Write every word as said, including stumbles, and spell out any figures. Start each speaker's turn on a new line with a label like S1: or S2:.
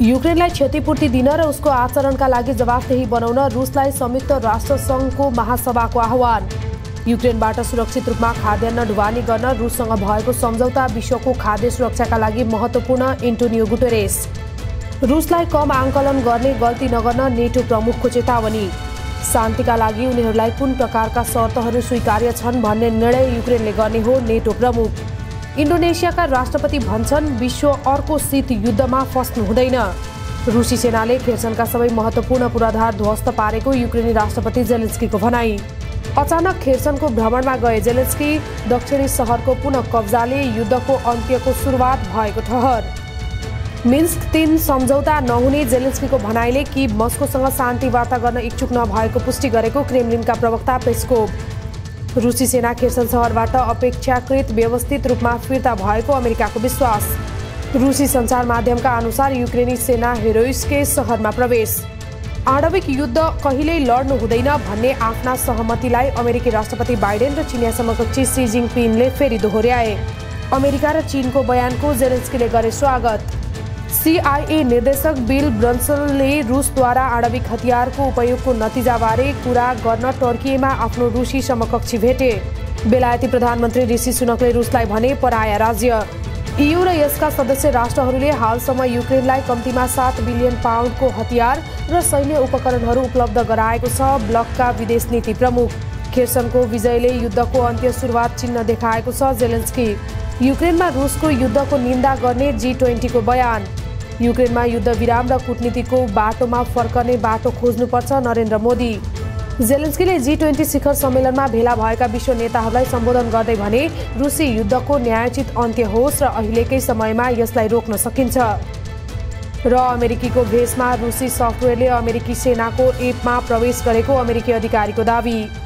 S1: युक्रेनलाई क्षतिपूर्ति दिन र उसको आचरणका लागि जवाफदेही बनाउन रुसलाई संयुक्त राष्ट्र संघको महासभाको आह्वान। युक्रेनबाट सुरक्षित रूपमा खाद्यान्न ढुवानी गर्न रुससँग भएको सम्झौता विश्वको खाद्य सुरक्षाका लागि महत्त्वपूर्ण। Antonio Guterres. रुसलाई कम आंकलन गर्ने गल्ती नगर्न नेटो प्रमुखको चेतावनी। शान्तिका लागि उनीहरूलाई कुन प्रकारका शर्तहरू स्वीकार्य छन् भन्ने निर्णय युक्रेनले गर्ने हो, नेटो प्रमुख। इन्डोनेसियाका राष्ट्रपति भन्छन् विश्व अर्को शीत युद्धमा फस्नु हुँदैन। रुसी सेनाले खेर्सनका सबै महत्त्वपूर्ण पूर्वाधार ध्वस्त पारेको युक्रेनी राष्ट्रपति जेलेन्स्कीको भनाई। अचानक खेर्सनको भ्रमणमा गए जेलेन्स्की। दक्षिणी सहरको पुनः कब्जाले युद्धको अन्त्यको सुरुवात भएको ठहर। मिन्स्क तीन सम्झौता नहुने जेलेन्स्कीको भनाइले कि मस्कोसँग शान्ति वार्ता गर्न इच्छुक नभएको पुष्टि गरेको क्रेमलिनका प्रवक्ता पेस्कोभ। रुसी सेना खेर्सन सहरबाट अपेक्षाकृत व्यवस्थित रूपमा फिर्ता भएको अमेरिकाको विश्वास। रुसी सञ्चार माध्यमका अनुसार युक्रेनी सेना हेरोइस्के सहरमा प्रवेश। आणविक युद्ध कहिल्यै लड्नु हुँदैन भन्ने आफ्ना सहमतिलाई अमेरिकी राष्ट्रपति बाइडेन र चिनिया समकक्षी सी जिङपिङले फेरि दोहोर्याए। अमेरिका र चीनको बयानको जेलेन्स्कीले गरे स्वागत। सीआईए निर्देशक बिल ब्रन्सनले रुसद्वारा आणविक हतियारको उपयोगको नतिजाबारे कुरा गर्न टर्कीमा आफ्नो रुसी समकक्षी भेटे। बेलायती प्रधानमन्त्री ऋषि सुनकले रुसलाई भने पराया राज्य। ईयू र यसका सदस्य राष्ट्रहरूले हालसम्म युक्रेनलाई कम्तीमा सात बिलियन पाउन्डको हतियार र सैन्य उपकरणहरू उपलब्ध गराएको छ। ब्लकका विदेश नीति प्रमुख। खेर्सनको विजयले युद्धको अन्त्य सुरुवात चिन्ह देखाएको छ। जेलेन्स्की। युक्रेनमा रुसको युद्धको निन्दा गर्ने जी ट्वेन्टीको बयान। युक्रेनमा युद्ध विराम र कूटनीतिको बाटोमा फर्कने बाटो खोज्नुपर्छ, नरेन्द्र मोदी। जेलेन्स्कीले जी ट्वेन्टी शिखर सम्मेलनमा भेला भएका विश्व नेताहरूलाई सम्बोधन गर्दै भने रुसी युद्धको न्यायोचित अन्त्य होस् र अहिलेकै समयमा यसलाई रोक्न सकिन्छ। र अमेरिकीको भेषमा रुसी सफ्टवेयरले अमेरिकी सेनाको एपमा प्रवेश गरेको अमेरिकी अधिकारीको दावी।